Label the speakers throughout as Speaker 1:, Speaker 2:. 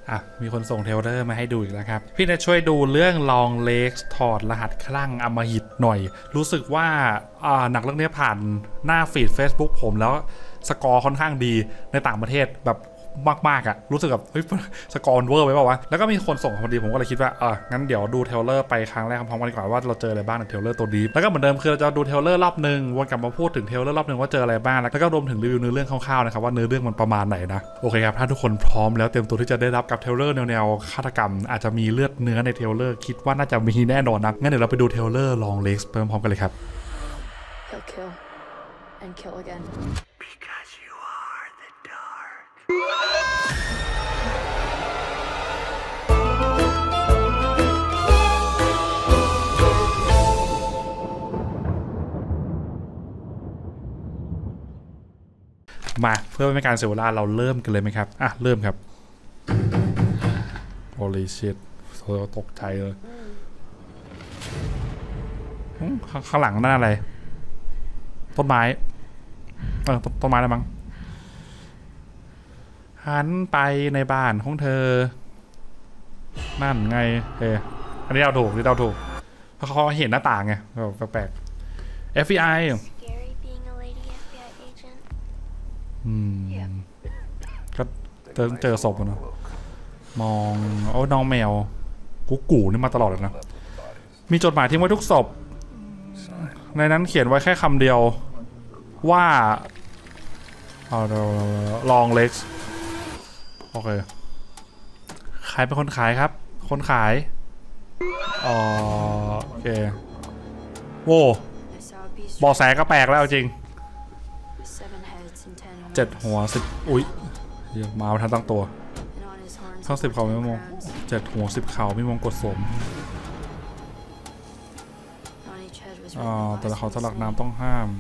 Speaker 1: มีคนส่งเทรลเลอร์มาให้ดูอีกแล้วครับพี่จะช่วยดูเรื่อง Long Legs ถอดรหัสคลั่งอำมหิตหน่อยรู้สึกว่าหนังเรื่องนี้ผ่านหน้าฟีด Facebook ผมแล้วสกอร์ค่อนข้างดีในต่างประเทศแบบมากๆอ่ะรู้สึกแบบเฮ้ยสกอร์เวอร์ไปเปล่าวะแล้วก็มีคนส่งพอดีผมก็เลยคิดว่างั้นเดี๋ยวดูเทรลเลอร์ไปครั้งแรกพร้อมกันดีกว่าว่าเราเจออะไรบ้างในเทรลเลอร์ตัวนี้แล้วก็เหมือนเดิมคือเราจะดูเทรลเลอร์รอบนึงวนกลับมาพูดถึงเทรลเลอร์รอบนึงว่าเจออะไรบ้างแล้วก็รวมถึงรีวิวเนื้อเรื่องคร่าวๆนะครับว่าเนื้อเรื่องมันประมาณไหนนะโอเคครับถ้าทุกคนพร้อมแล้วเตรียมตัวที่จะได้รับกับเทรลเลอร์แนวฆาตกรรมอาจจะมีเลือดเนื้อในเทรลเลอร์คิดว่าน่าจะมีแน่นอนนะงั้นเดี๋ยวเราไปดูเทรลเลอร์ Long Legs พร้อมกันเลยครับ
Speaker 2: He'll kill and kill again.
Speaker 3: Because you are the dark. มาเพื่อไม่ให้การเสียเวลาเราเริ่มกันเลยไหมครับเริ่มครับ Holy shit ตกใจเลยข้างหลังนั่นอะไรต้นไม้ต้นไม้อะไรมั้งหันไปในบ้านของเธอนั่นไงอันนี้เราถูกเพราะเขาเห็นหน้าต่างไงแปลกๆ FBI ก็เจอศพนะมองน้องแมวกูนี่มาตลอดเลยนะมีจดหมายทิ้งไว้ทุกศพในนั้นเขียนไว้แค่คำเดียวว่าLong Legs โอเคใครเป็นคนขายครับคนขายโอเคโว้บอแสก็แปลกแล้วจริง7 หัว10อุ๊ยมาทันตั้งตัวทั้ง10 เขาไม่มอง7 หัว10 เขาไม่มองกดสมแต่ละเขาสลักน้ำต้องห้าม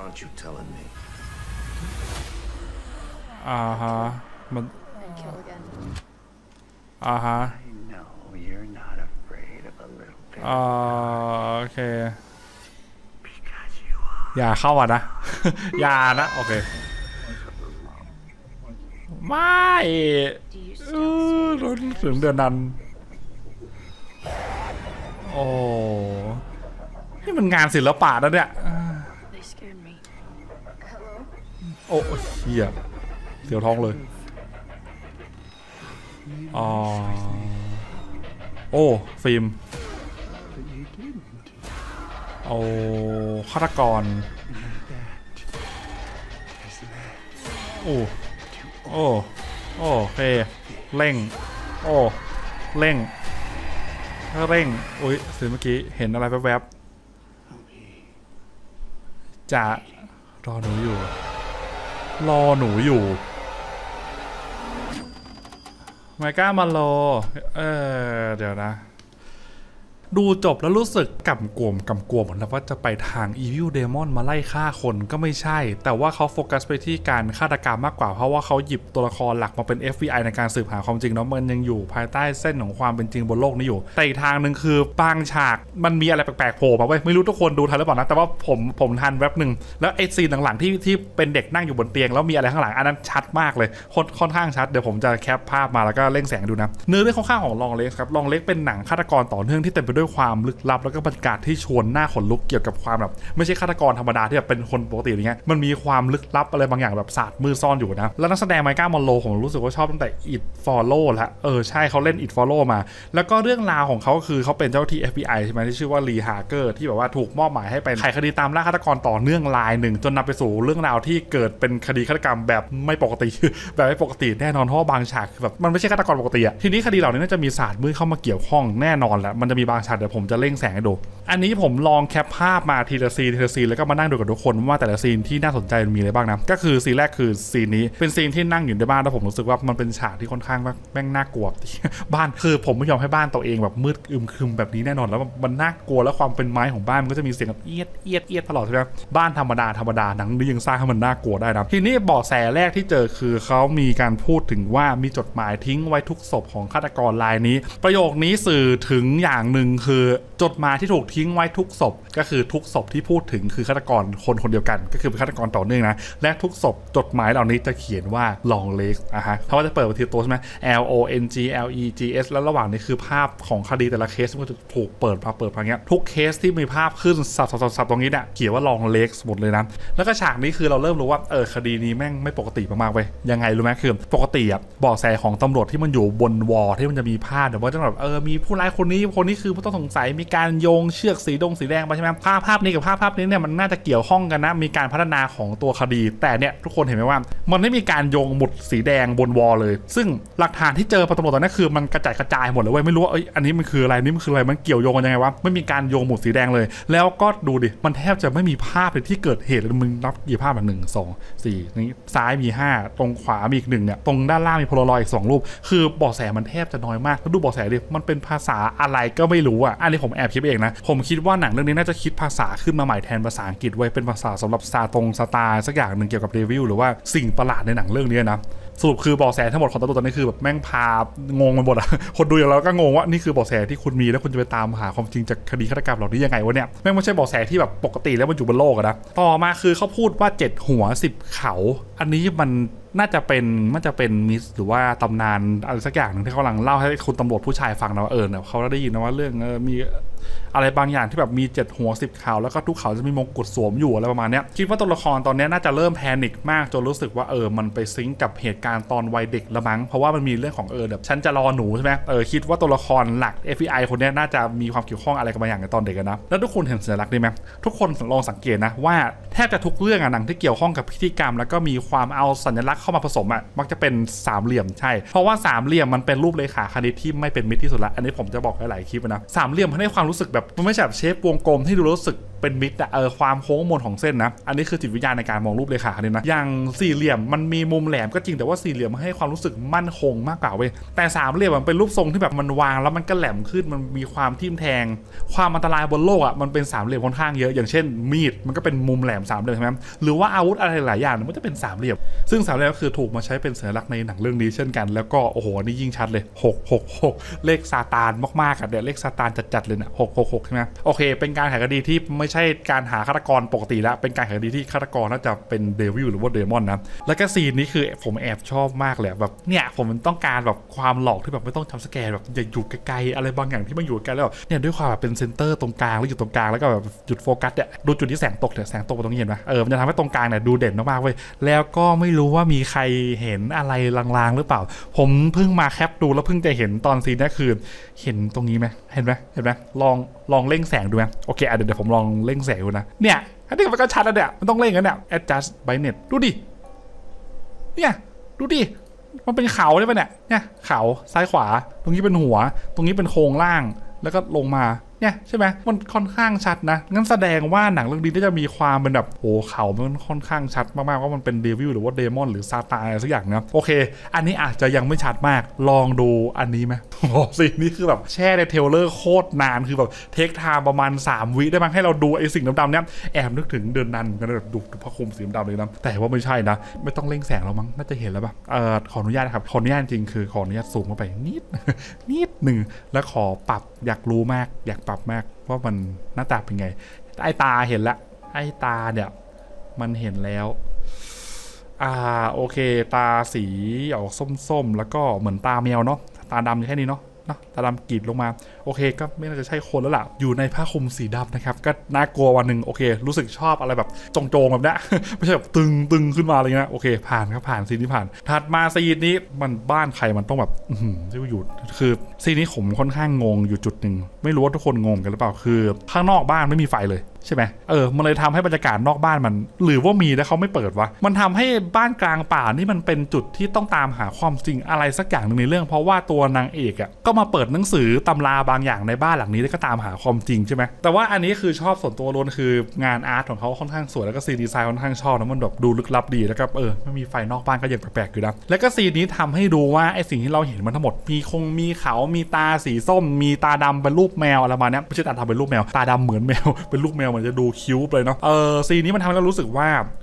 Speaker 3: ฮะมันฮะโอเคอย่าเข้าอ่ะนะ อย่านะโอเคไม่ถึงเดือนนั้นโอ้นี่มันงานศิลปะนะเนี่ยโอ้เหี้ยเสียวท้องเลยโอ้ฟิล์มฆาตกรโอเคเร่งอุ้ยสิเมื่อกี้เห็นอะไรแวบๆจะรอหนูอยู่ไมก้ามาโลเดี๋ยวนะดูจบแล้วรู้สึกกำกวมเหมือนว่าจะไปทาง Evil Demon มาไล่ฆ่าคนก็ไม่ใช่แต่ว่าเขาโฟกัสไปที่การฆาตกรรมมากกว่าเพราะว่าเขาหยิบตัวละครหลักมาเป็น FBI ในการสืบหาความจริงเนาะมันยังอยู่ภายใต้เส้นของความเป็นจริงบนโลกนี้อยู่แต่อีกทางหนึ่งคือบางฉากมันมีอะไรแปลกๆโผล่มาเว้ยไม่รู้ทุกคนดูทันหรือเปล่านะแต่ว่าผมทันแวบหนึ่งแล้วไอ้ซีนหลังๆที่เป็นเด็กนั่งอยู่บนเตียงแล้วมีอะไรข้างหลังอันนั้นชัดมากเลยค่อนข้างชัดเดี๋ยวผมจะแคปภาพมาแล้วก็เร่งแสงดูนะเนื้อเรื่องข้างๆของ Long Legs ครับ Long Legs เป็นหนังฆาตกรต่อเนื่องที่เต็มไปด้วยความลึกลับแล้วก็บรรยากาศที่ชวนหน้าขนลุกเกี่ยวกับความแบบไม่ใช่ฆาตกรธรรมดาที่แบบเป็นคนปกติอย่างเงี้ยมันมีความลึกลับอะไรบางอย่างแบบศาสตร์มือซ่อนอยู่นะแล้วนักแสดงไมก้ามอนโลผมรู้สึกว่าชอบตั้งแต่ It Follow แล้วใช่เขาเล่น It Follow มาแล้วก็เรื่องราวของเขาคือเขาเป็นเจ้าที่ FBI ใช่ไหมที่ชื่อว่าลีฮาร์เกอร์ที่แบบว่าถูกมอบหมายให้เป็นไขคดีตามล่าฆาตกรต่อเนื่องรายหนึ่งจนนำไปสู่เรื่องราวที่เกิดเป็นคดีฆาตกรรมแบบไม่ปกติ แบบไม่ปกติแน่นอนเพราะว่าบางฉากแบบมันไม่ใช่ฆาตกรปกติอะทีนี้คดีเหล่านี้น่าจะมีศาสตร์มืดเข้ามาเกี่ยวข้องแน่นอนแหละมันจะมีบางฉากเดี๋ยวผมจะเร่งแสงให้ดูอันนี้ผมลองแคปภาพมาทีละซีนแล้วก็มานั่งดูกับทุกคนว่าแต่ละซีนที่น่าสนใจมีอะไรบ้างนะก็คือซีนแรกคือซีนนี้เป็นซีนที่นั่งอยู่ในบ้านแล้วผมรู้สึกว่ามันเป็นฉากที่ค่อนข้างแม่งน่ากลัวบ้านคือผมไม่ยอมให้บ้านตัวเองแบบมืดอึมครึมแบบนี้แน่นอนแล้วมันน่ากลัวแล้วความเป็นไม้ของบ้านมันก็จะมีเสียงแบบเอียดตลอดใช่ไหมบ้านธรรมดาหนังนี้ยังสร้างให้มันน่ากลัวได้นะทีนี้เบาะแสแรกที่เจอคือเขามีการพูดถึงว่ามีจดหมายทิ้งไว้ทุกศพของฆาตกรรายนี้ประโยคนี้สื่อถึงอย่างหนึ่ง
Speaker 1: คือจดหมายที่ถูกทิ้งไว้ทุกศพก็คือทุกศพที่พูดถึงคือฆาตกรคนเดียวกันก็คือเป็นฆาตกรต่อเนื่องนะและทุกศพจดหมายเหล่านี้จะเขียนว่า long legs เขาจะเปิดบันทึกตัวใช่ไหม L O N G L E G S แล้วระหว่างนี้คือภาพของคดีแต่ละเคสมันจะถูกเปิดอย่างเงี้ยทุกเคสที่มีภาพขึ้นสับตรงนี้เนี่ยเขียนว่า long legs หมดเลยนะแล้วก็ฉากนี้คือเราเริ่มรู้ว่าคดีนี้แม่งไม่ปกติมากๆเว้ยยังไงรู้ไหมคือปกติเบาะแสของตำรวจที่มันอยู่บนวอลที่มันจะมีภาพว่าจะแบบมีผู้ร้ายคนนี้คือผู้ต้องสงสัยมีการโยงเชือกสีแดงไปใช่ไหมภาพนี้กับภาพนี้เนี่ยมันน่าจะเกี่ยวข้องกันนะมีการพัฒนาของตัวคดีแต่เนี่ยทุกคนเห็นไหมว่ามันไม่มีการโยงหมุดสีแดงบนวอลเลยซึ่งหลักฐานที่เจอตำรวจตอนนี้คือมันกระจายหมดเลยเว้ยไม่รู้ว่าอันนี้มันคืออะไรนี่มันคืออะไรมันเกี่ยวโยงกันยังไงวะไม่มีการโยงหมุดสีแดงเลยแล้วก็ดูดิมันแทบจะไม่มีภาพเลยที่เกิดเหตุเลยมึงนับกี่ภาพ1 2 4นี่ซ้ายมี5ตรงขวามีอีก1เนี่ยตรงด้านล่างมีโพลารอยด์อีก2รูปคือเบาะแสมันแทบจะน้อยมากแล้วดูเบาะแสดิมันเป็นภาษาอะไรก็ไม่รู้อันนี้ผมแอบคิดเองนะผมคิดว่าหนังเรื่องนี้น่าจะคิดภาษาขึ้นมาใหม่แทนภาษาอังกฤษไว้เป็นภาษาสำหรับสตาร์สักอย่างหนึ่งเกี่ยวกับเดวิลหรือว่าสิ่งประหลาดในหนังเรื่องนี้นะสรุปคือเบาะแสทั้งหมดของตำรวจตอนนี้คือแบบแม่งพางงไปหมดคนดูอย่างเราก็งงว่านี่คือเบาะแสที่คุณมีแล้วคุณจะไปตามหาความจริงจากคดีฆาตกรรมเหล่านี้ยังไงวะเนี่ยแม่งไม่ใช่เบาะแสที่แบบปกติแล้วมันอยู่บนโลกนะต่อมาคือเขาพูดว่า7หัว10เขาอันนี้มันน่าจะเป็นมิสหรือว่าตำนานอะไรสักอย่างหนึ่งที่เขากำลังเล่าให้คุณตำรวจผู้ชายฟังนะว่าเนี่ยเขาได้ยินนะว่าเรื่องมีอะไรบางอย่างที่แบบมี7หัว10เขาแล้วก็ทุกเขาจะมีมงกุฎสวมอยู่อะไรประมาณนี้คิดว่าตัวละครตอนนี้น่าจะเริ่มแพนิคมากจนรู้สึกว่ามันไปซิงก์กับเหตุการณ์ตอนวัยเด็กละมั้งเพราะว่ามันมีเรื่องของแบบฉันจะรอหนูใช่ไหมคิดว่าตัวละครหลัก FBI คนนี้น่าจะมีความเกี่ยวข้องอะไรกับบางอย่างในตอนเด็กนะแล้วทุกคนเห็นสัญลักษณ์นี้ไหมทุกคนลองสังเกตนะว่าแทบจะทุกเรื่องหนังที่เกี่ยวข้องกับพิธีกรรมแล้วก็มีความเอาสัญลักษณ์เข้ามาผสมมักจะเป็นสามเหลี่ยมใช่เพราะว่าสามเหลี่ยมมันเป็นรูปเลขาคณิตที่ไม่เป็นมิตรที่สุดละอันนี้ผมจะบอกหลายคลิปนะสามเหลี่ยมมันให้ความรู้สึกแบบมันไม่ใช่แบบเชฟวงกลมที่ดูรู้สึกเป็นมิตรความโค้งมนของเส้นนะอันนี้คือจิตวิญญาณในการมองรูปเลขาคณิตนะอย่างสี่เหลี่ยมมันมีมุมแหลมก็จริงแต่ว่าสี่เหลี่ยมมันให้ความรู้สึกมั่นคงมากกว่าเว้ยแต่สามเหลี่ยมมันเป็นรูปทรงที่แบบมันวางแล้วมันก็แหลมขึ้นมันมีความทิ่มแทงความอันตรายบนโลกมันเป็นสามเหลี่ยมค่อนข้างเยอะอย่างเช่นมีดมันก็เป็นมุมแหลมสามเหลี่ยมใช่ไหมหรือว่าอาวุธอะไรหลายอย่างมันจะเป็นสามเหลี่ยมซึ่งสามเหลี่ยมก็คือถูกมาใช้เป็นสัญลักษณ์ในหนังเรื่องนี้เช่นกันแล้วก็โอ้โหนี่ยิ่งชัดเลย666เลขซาตานมากๆเนี่ยเลขซาตานจัดๆเลยนะ666ใช่ไหมโอเคเป็นการไขคดีที่ไม่ใช่การหาฆาตกรปกติแล้วเป็นการไขคดีที่ฆาตกรน่าจะเป็นเดวิลหรือว่าเดมอนนะแล้วก็ซีนนี้คือผมแอบชอบมากเลยแบบเนี่ยผมต้องการแบบความหลอกที่แบบไม่ต้องทำสแกนแบบอย่าอยู่ไกลๆอะไรบางอย่างที่มันอยู่ไกลแล้วเนี่ยด้วยความแบบเป็นเซนเตอร์ตรงกลางแล้วอยู่ตรงกลางแล้วก็แบบจุดโฟกัสเนี่ยดูจุดที่แสงตกเนี่ยแสงตกตรงนี้เห็นไหมมันจะทำให้ตรงกลางเนี่ยดูเด่นมากๆเว้ยแล้วก็ไม่รู้ว่ามีใครเห็นอะไรลางๆหรือเปล่าผมเพิ่งมาแคปดูแล้วเพิ่งจะเห็นตอนซีนนี้คือเห็นตรงนี้ไหมเห็นไหมลองเร่งแสงดูไหมโอเคเดี๋ยวผมลองเร่งแสงดูนะเนี่ยอันนี้มันก็ชัดแล้วเนี่ยมันต้องเร่งกันเนี่ย adjust brightness ดูดิเนี่ยดูดิมันเป็นเขาใช่ไหมเนี่ยเขาซ้ายขวาตรงนี้เป็นหัวตรงนี้เป็นโครงล่างแล้วก็ลงมาเนี่ยใช่ไหมมันค่อนข้างชัดนะงั้นแสดงว่าหนังเรื่องนี้น่าจะมีความเป็นแบบโอ้เขามันค่อนข้างชัดมากๆว่ามันเป็นเดวิลหรือว่าเดมอนหรือซาตานอะไรสักอย่างนะโอเคอันนี้อาจจะยังไม่ชัดมากลองดูอันนี้ไหมโอ้สินี่คือแบบแช่ในเทรลเลอร์โคตรนานคือแบบเทคไทม์ประมาณ3 วิได้มั้งให้เราดูไอ้สิ่งดำๆเนี่ยแอบนึกถึงเดือนนั้นกันแบบดูผ้าคลุมสีดำเลยนะแต่ว่าไม่ใช่นะไม่ต้องเร่งแสงแล้วมั้งน่าจะเห็นแล้วป่ะขออนุญาตนะครับขออนุญาตจริงคือขออนุญาตซูมเข้าไปนิดหนึ่งแล้วขอปรับอยากรู้มากอยากปรับมากว่ามันหน้าตาเป็นไงไอ้ตาเห็นละไอ้ตาเนี่ยมันเห็นแล้วโอเคตาสีออกส้มๆแล้วก็เหมือนตาแมวเนาะตาดำแค่นี้เนาะตาดำกรีดลงมาโอเคก็ไม่น่าจะใช่คนแล้วล่ะอยู่ในผ้าคลุมสีดำนะครับก็น่ากลัววันหนึ่งโอเครู้สึกชอบอะไรแบบโจงแบบนี้ ไม่ใช่แบบตึงขึ้นมาอะไรเงี้ยโอเคผ่านครับผ่านซีนนี้ผ่านถัดมาซีนนี้มันบ้านใครมันต้องแบบที่อยู่คือซีนนี้ผมค่อนข้างงงอยู่จุดหนึ่งไม่รู้ว่าทุกคนงงกันหรือเปล่าคือข้างนอกบ้านไม่มีไฟเลยใช่ไหมมันเลยทำให้บรรยากาศนอกบ้านมันหรือว่ามีแล้วเขาไม่เปิดวะมันทำให้บ้านกลางป่านี่มันเป็นจุดที่ต้องตามหาความจริงอะไรสักอย่างหนึ่งในเรื่องเพราะว่าตัวนางเอกก็มาเปิดหนังสือตำราบางอย่างในบ้านหลังนี้แล้วก็ตามหาความจริงใช่ไหมแต่ว่าอันนี้คือชอบส่วนตัวล้วนคืองานอาร์ตของเขาค่อนข้างสวยแล้วก็ซีนดีไซน์ค่อนข้างชอบนะมันแบบดูลึกลับดีแล้วก็ไม่มีไฟนอกบ้านก็ยังแปลกๆอยู่นะแล้วก็ซีนนี้ทำให้ดูว่าไอ้สิ่งที่เราเห็นมันทั้งหมดมีเขามีตาสีส้มมีตาดำเป็นรูปแมวอะไรมาเนี้ยไม่ใช่ตาดำเป็นรูปแมวตาดำเหมือนแมวเป็นรูปแมวมันจะดูคิ้วเลยเนาะซีนนี้มันทำให้เรารู้สึกว่า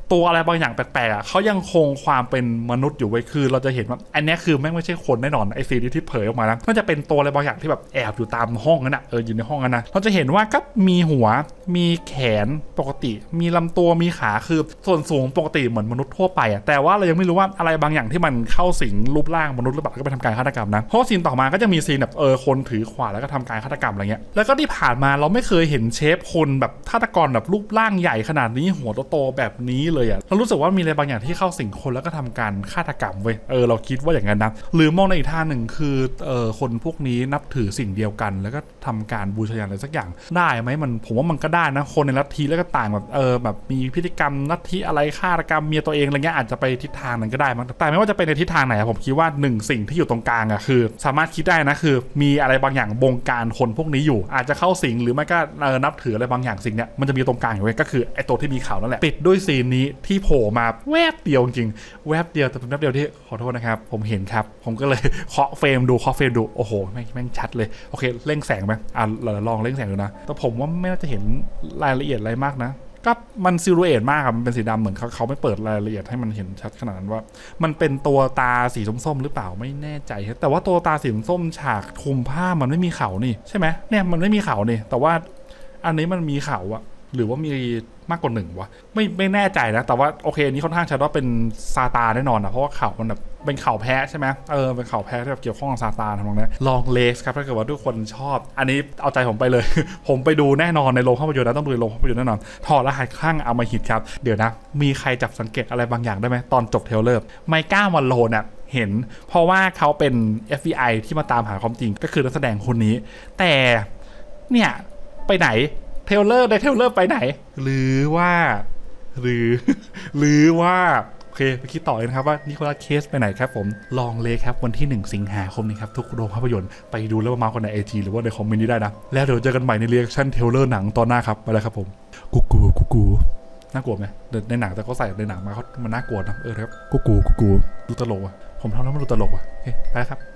Speaker 3: ตัวอะไรบางอย่างแปลกๆเขายังคงความเป็นมนุษย์อยู่ไว้คือเราจะเห็นว่าอันนี้คือไม่ใช่คนแน่นอนไอซีที่เผยออกมานะมันจะเป็นตัวอะไรบางอย่างที่แบบแอบอยู่ตามห้องนั่นนะอยู่ในห้องนั้นนะเราจะเห็นว่าก็มีหัวมีแขนปกติมีลำตัวมีขาคือส่วนสูงปกติเหมือนมนุษย์ทั่วไปแต่ว่าเรายังไม่รู้ว่าอะไรบางอย่างที่มันเข้าสิงรูปร่างมนุษย์หรือเปล่าก็ไปทำการฆาตกรรมนะเพราะซีนต่อมาก็จะมีซีนแบบคนถือขวานแล้วก็ทำการฆาตกรรมอะไรเงี้ยแล้วก็ที่ผ่านมาเราไม่เคยเห็นเชฟคนแบบฆาตกรแบบรูปร่างใหญ่ขนาดนี้หัวโตๆแบบนี้เลยเรารู้สึกว่ามีอะไรบางอย่างที่เข้าสิงคนแล้วก็ทำการฆาตกรรมเว้ยเราคิดว่าอย่างนั้นนะหรือมองในอีกท่าหนึ่งคือคนพวกนี้นับถือสิ่งเดียวกันแล้วก็ทำการบูชาอะไรสักอย่างได้ไหมผมว่ามันก็ได้นะคนในลัทธิแล้วก็ต่างแบบแบบมีพิธีกรรมลัทธิอะไรฆาตกรรมเมียตัวเองอะไรเงี้ยอาจจะไปทิศทางนั้นก็ได้มั้งแต่ไม่ว่าจะเป็นในทิศทางไหนผมคิดว่า1สิ่งที่อยู่ตรงกลางคือสามารถคิดได้นะคือมีอะไรบางอย่างบงการคนพวกนี้อยู่อาจจะเข้าสิงหรือไม่ก็นับถืออะไรบางอย่างสิ่งเนี้ยมันจะมีตรงกลางอยู่เว้ยก็คือไอ้ตัวที่มีเขานั่นแหละปิดด้วยซีนนี้ที่โผล่มาแวบเดียวจริงแวบเดียวแต่เป็นแวบเดียวที่ขอโทษนะครับผมเห็นครับผมก็เลยเคาะเฟรมดูโอ้โหแม่งชัดเลยโอเคเร่งแสงไหมเราลองเร่งแสงดูนะแต่ผมว่าไม่น่าจะเห็นรายละเอียดอะไรมากนะก็มันซิลูเอตมากครับมันเป็นสีดำเหมือนเขาไม่เปิดรายละเอียดให้มันเห็นชัดขนาดนั้นว่ามันเป็นตัวตาสีส้มๆหรือเปล่าไม่แน่ใจแต่ว่าตัวตาสีส้มฉากคลุมผ้ามันไม่มีเขานี่ใช่ไหมเนี่ยมันไม่มีเขานี่แต่ว่าอันนี้มันมีเขาอะหรือว่ามีมากกว่า1วะไม่แน่ใจนะแต่ว่าโอเคนี้ค่อนข้างชัดว่าเป็นซาตานแน่นอนนะเพราะว่าเขามันแบบเป็นเขาแพะใช่ไหมเป็นเขาแพะที่แบบเกี่ยวข้องกับซาตานทำนองนี้ลองเลสครับถ้าเกิดว่าทุกคนชอบอันนี้เอาใจผมไปเลย ผมไปดูแน่นอนในโรงภาพยนตร์นะต้องดูในโรงภาพยนตร์แน่นอนถอดรหัสคลั่งอำมหิตครับเดี๋ยวนะมีใครจับสังเกตอะไรบางอย่างได้ไหมตอนจบเทรลเลอร์ไมก้าวันโลเนี่ยเห็นเพราะว่าเขาเป็น FBI ที่มาตามหาความจริงก็คือนักแสดงคนนี้แต่เนี่ยไปไหนเทรลเลอร์ไปไหนหรือว่าโอเคไปคิดต่อเลยนะครับว่านิโคลัสเคสไปไหนครับผมลองเลยครับวันที่1 สิงหาคมนี้ครับทุกโรงภาพยนตร์ไปดูแล้วมาคนใน IG หรือว่าในคอมเมนต์นี้ได้นะแล้วเดี๋ยวเจอกันใหม่ในเรีแอคชั่นเทรลเลอร์หนังตอนหน้าครับไปแล้วครับผมกูน่ากลัวไหมในหนังแต่ก็ใส่ในหนังมามันน่ากลัวนะครับกูดูตลกว่ะผมทำแล้วมันดูตลกว่ะโอเคไปครับ